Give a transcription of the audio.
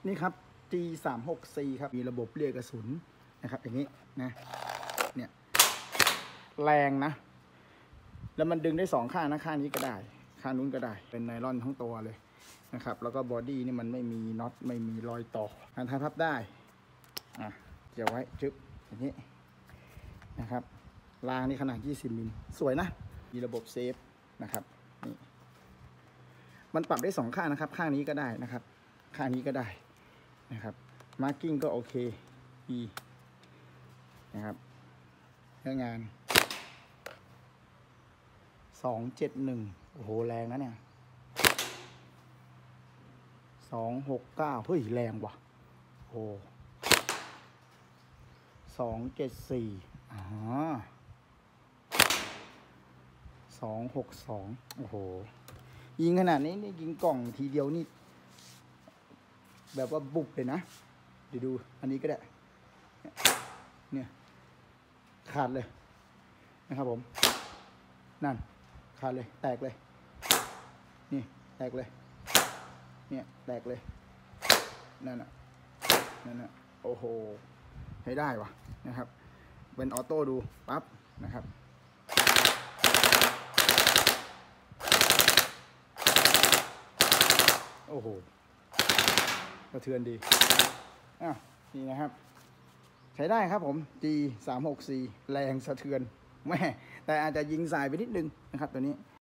นี่ครับ G36C ครับมีระบบเรียกกระสุนนะครับอย่างนี้นะเนี่ยแรงนะแล้วมันดึงได้2ข้างนะข้างนี้ก็ได้ข้างนู้นก็ได้เป็นไนลอนทั้งตัวเลยนะครับแล้วก็บอดี้นี่มันไม่มีน็อตไม่มีรอยต่อการทายพับได้เกี่ยวไว้จึ๊บอย่างนี้นะครับรางนี่ขนาด20มิลสวยนะมีระบบเซฟนะครับนี่มันปรับได้2ข้างนะครับข้างนี้ก็ได้นะครับข้างนี้ก็ได้นะครับมาร์กิ้งก็โอเคดีนะครับเรื่องงาน271โอ้โหแรงนะเนี่ย269เฮ้ยแรงว่ะโอ้274262โอ้โหยิงขนาดนี้นี่ยิงกล่องทีเดียวนี่แบบว่าบุกเลยนะเดี๋ยวดูอันนี้ก็ได้เนี่ยขาดเลยนะครับผมนั่นขาดเลยแตกเลยนี่แตกเลยเนี่ยแตกเลยนั่นน่ะโอ้โหใช้ได้วะนะครับเป็นออโต้ดูปั๊บนะครับโอ้โหกระเทือนดีนี่นะครับใช้ได้ครับผม G36C แรงสะเทือนแม่แต่อาจจะยิงสายไปนิดนึงนะครับตัวนี้